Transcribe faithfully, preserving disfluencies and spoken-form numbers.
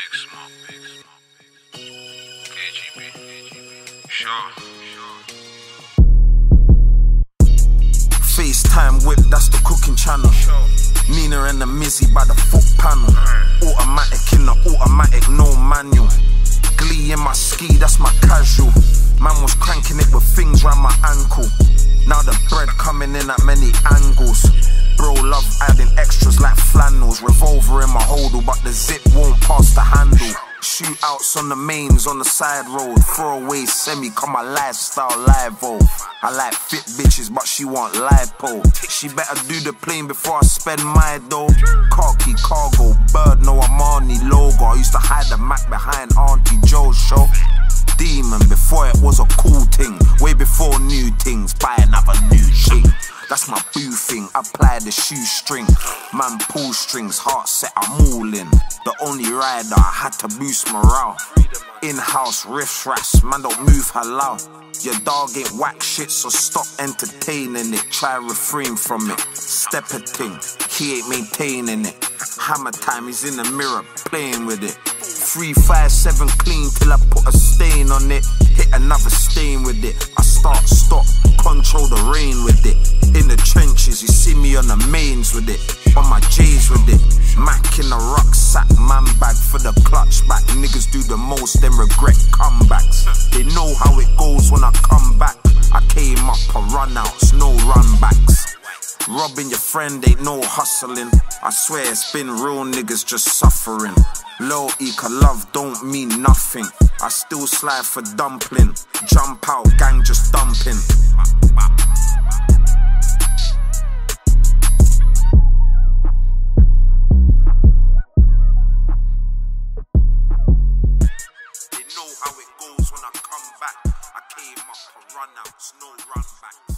Big Smoke, Big Smoke. K G B, Shaw, FaceTime whip, that's the cooking channel. Nina and the Mizzy by the foot panel. Automatic in the automatic, no manual. Glee in my ski, that's my casual. Man was cranking it with things round my ankle. Now the bread coming in at many angles. Bro love adding extras like flannels. Revolver in my holdall, but the zip won't pass the handle. Shootouts on the mains, on the side road. Throwaway semi, come my lifestyle live oh. I like fit bitches, but she want lipo. She better do the plane before I spend my dough. Khaki, cargo, bird, no Armani logo. I used to hide the Mac behind Auntie Joe's show. Demon, before it was a cool thing. Way before new things, buy another new thing. That's my boo thing, apply the shoestring. Man pull strings, heart set, I'm all in. The only rider, I had to boost morale. In-house riff rash, man don't move halal. Your dog ain't whack shit, so stop entertaining it. Try refrain from it, step a thing, he ain't maintaining it. Hammer time, he's in the mirror, playing with it. Three, five, seven clean till I put a stain on it. Hit another stain with it. I start, stop, control the rain with it. In the trenches, you see me on the mains with it. On my J's with it. Mac in the rucksack, man bag for the clutch back. Niggas do the most, then regret comebacks. They know how it goes when I come back. I came up for run-outs, no run-backs. Robbing your friend ain't no hustling. I swear it's been real niggas just suffering. Loyalty, cause love don't mean nothing. I still slide for dumpling. Jump out, gang just dumping. They know how it goes when I come back. I came up for run-outs, no run-backs.